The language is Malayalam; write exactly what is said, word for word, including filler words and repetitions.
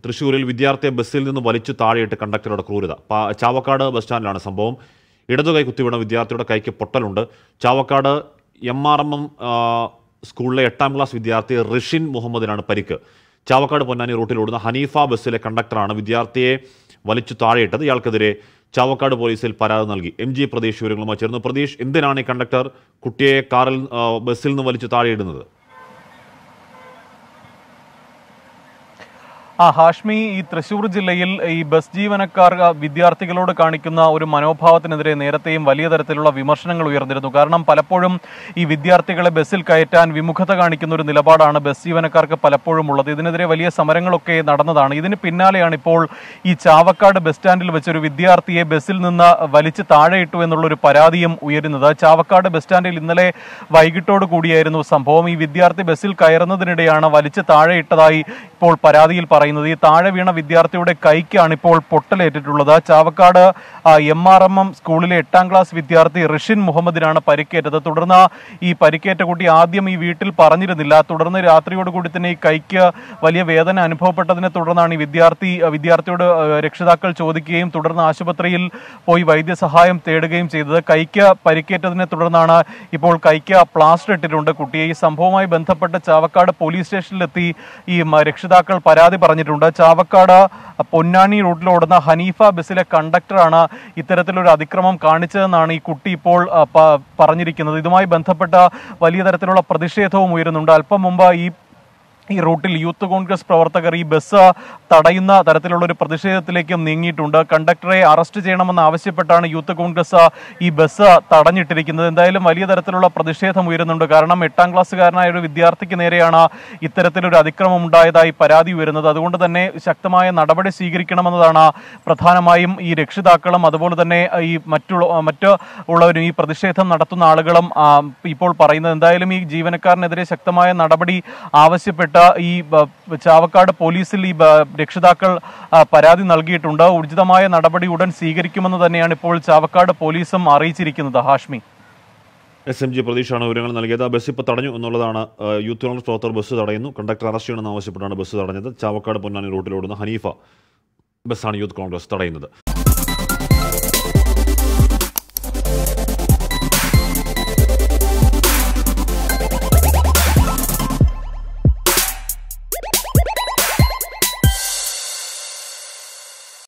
തൃശ്ശൂരിൽ വിദ്യാർത്ഥിയെ ബസ്സിൽ നിന്ന് വലിച്ചു താഴെയിട്ട് കണ്ടക്ടറുടെ ക്രൂരത. ചാവക്കാട് ബസ് സ്റ്റാൻഡിലാണ് സംഭവം. ഇടതുകൈ കുത്തിവീണ വിദ്യാർത്ഥിയുടെ കൈക്ക് പൊട്ടലുണ്ട്. Chavakkad M R M M സ്കൂളിലെ എട്ടാം ക്ലാസ് വിദ്യാർത്ഥി റിഷിൻ മുഹമ്മദിനാണ് പരിക്ക്. ചാവക്കാട് പൊന്നാനി റൂട്ടിലോടുന്ന ഹനീഫ ബസ്സിലെ കണ്ടക്ടറാണ് വിദ്യാർത്ഥിയെ വലിച്ചു താഴെയിട്ടത്. ഇയാൾക്കെതിരെ ചാവക്കാട് പോലീസിൽ പരാതി നൽകി. എം ജി പ്രതീഷ് വിവരങ്ങളുമായി ചേർന്നു. പ്രതീഷ്, എന്തിനാണ് ഈ കണ്ടക്ടർ കുട്ടിയെ കാറിൽ ബസ്സിൽ നിന്ന് വലിച്ചു താഴെയിടുന്നത്? ആ ഹാഷ്മി, ഈ തൃശ്ശൂർ ജില്ലയിൽ ഈ ബസ് ജീവനക്കാർ വിദ്യാർത്ഥികളോട് കാണിക്കുന്ന ഒരു മനോഭാവത്തിനെതിരെ നേരത്തെയും വലിയ തരത്തിലുള്ള വിമർശനങ്ങൾ ഉയർന്നിരുന്നു. കാരണം പലപ്പോഴും ഈ വിദ്യാർത്ഥികളെ ബസ്സിൽ കയറ്റാൻ വിമുഖത കാണിക്കുന്ന ഒരു നിലപാടാണ് ബസ് ജീവനക്കാർക്ക് പലപ്പോഴും ഉള്ളത്. ഇതിനെതിരെ വലിയ സമരങ്ങളൊക്കെ നടന്നതാണ്. ഇതിന് പിന്നാലെയാണ് ഇപ്പോൾ ഈ ചാവക്കാട് ബസ് സ്റ്റാൻഡിൽ വെച്ചൊരു വിദ്യാർത്ഥിയെ ബസ്സിൽ നിന്ന് വലിച്ച് താഴെയിട്ടു എന്നുള്ളൊരു പരാതിയും ഉയരുന്നത്. ചാവക്കാട് ബസ് സ്റ്റാൻഡിൽ ഇന്നലെ വൈകിട്ടോട് കൂടിയായിരുന്നു സംഭവം. ഈ വിദ്യാർത്ഥി ബസ്സിൽ കയറുന്നതിനിടെയാണ് വലിച്ച് താഴെയിട്ടതായി ഇപ്പോൾ പരാതിയിൽ പറയുന്നത്. ഈ താഴെ വീണ വിദ്യാർത്ഥിയുടെ കൈക്കാണ് ഇപ്പോൾ പൊട്ടലേറ്റിട്ടുള്ളത്. Chavakkad M R M M സ്കൂളിലെ എട്ടാം ക്ലാസ് വിദ്യാർത്ഥി റിഷിൻ മുഹമ്മദിനാണ് പരിക്കേറ്റത്. തുടർന്ന് ഈ പരിക്കേറ്റ കുട്ടി ആദ്യം ഈ വീട്ടിൽ പറഞ്ഞിരുന്നില്ല. തുടർന്ന് രാത്രിയോടുകൂടി തന്നെ ഈ കൈക്ക് വലിയ വേദന അനുഭവപ്പെട്ടതിനെ തുടർന്നാണ് ഈ വിദ്യാർത്ഥി വിദ്യാർത്ഥിയോട് രക്ഷിതാക്കൾ ചോദിക്കുകയും തുടർന്ന് ആശുപത്രിയിൽ പോയി വൈദ്യസഹായം തേടുകയും ചെയ്തത്. കൈക്ക് പരിക്കേറ്റതിനെ തുടർന്നാണ് ഇപ്പോൾ കൈക്ക് പ്ലാസ്റ്റർ ഇട്ടിട്ടുണ്ട് കുട്ടിയെ. ഈ സംഭവവുമായി ബന്ധപ്പെട്ട് ചാവക്കാട് പോലീസ് സ്റ്റേഷനിലെത്തി ഈ രക്ഷിതാക്കൾ പരാതി പറഞ്ഞിട്ടുണ്ട്. ചാവക്കാട് പൊന്നാനി റൂട്ടിലോടുന്ന ഹനീഫ ബസ്സിലെ കണ്ടക്ടറാണ് ഇത്തരത്തിലൊരു അതിക്രമം കാണിച്ചതെന്നാണ് ഈ കുട്ടി ഇപ്പോൾ പറഞ്ഞിരിക്കുന്നത്. ഇതുമായി ബന്ധപ്പെട്ട വലിയ തരത്തിലുള്ള പ്രതിഷേധവും ഉയരുന്നുണ്ട്. അല്പം മുമ്പ് ഈ ഈ റൂട്ടിൽ യൂത്ത് കോൺഗ്രസ് പ്രവർത്തകർ ഈ ബസ് തടയുന്ന തരത്തിലുള്ള ഒരു പ്രതിഷേധത്തിലേക്കും നീങ്ങിയിട്ടുണ്ട്. കണ്ടക്ടറെ അറസ്റ്റ് ചെയ്യണമെന്ന് ആവശ്യപ്പെട്ടാണ് യൂത്ത് കോൺഗ്രസ് ഈ ബസ് തടഞ്ഞിട്ടിരിക്കുന്നത്. എന്തായാലും വലിയ തരത്തിലുള്ള പ്രതിഷേധം ഉയരുന്നുണ്ട്. കാരണം എട്ടാം ക്ലാസ്സുകാരനായ ഒരു വിദ്യാർത്ഥിക്ക് നേരെയാണ് ഇത്തരത്തിലൊരു അതിക്രമം ഉണ്ടായതായി പരാതി ഉയരുന്നത്. അതുകൊണ്ട് തന്നെ ശക്തമായ നടപടി സ്വീകരിക്കണമെന്നതാണ് പ്രധാനമായും ഈ രക്ഷിതാക്കളും അതുപോലെ തന്നെ ഈ മറ്റുള്ള മറ്റ് ഉള്ളവരും ഈ പ്രതിഷേധം നടത്തുന്ന ആളുകളും ഇപ്പോൾ പറയുന്നത്. എന്തായാലും ഈ ജീവനക്കാരനെതിരെ ശക്തമായ നടപടി ആവശ്യപ്പെട്ട് ഈ ചാവക്കാട് പോലീസിൽ ഈ രക്ഷിതാക്കൾ പരാതി നൽകിയിട്ടുണ്ട്. ഉചിതമായ നടപടി ഉടൻ സ്വീകരിക്കുമെന്ന് തന്നെയാണ് ഇപ്പോൾ ചാവക്കാട് പോലീസും അറിയിച്ചിരിക്കുന്നത്. ഹാഷ്മി, എസ് എം ജി പ്രതീക്ഷാണ് വിവരങ്ങൾ നൽകിയത്. ബസ് ഇപ്പോൾ തടഞ്ഞു എന്നുള്ളതാണ്. യൂത്ത് കോൺഗ്രസ് പ്രവർത്തകർ ബസ് തടയുന്നു. കണ്ടക്ടർ അറസ്റ്റ് ചെയ്യണമെന്ന് ആവശ്യപ്പെട്ടാണ് ബസ് തടഞ്ഞത്. ചാവക്കാട് പൊന്നാനി റൂട്ടിലോടുന്ന ഹനീഫ ബസ്സാണ് യൂത്ത് കോൺഗ്രസ് തടയുന്നത്.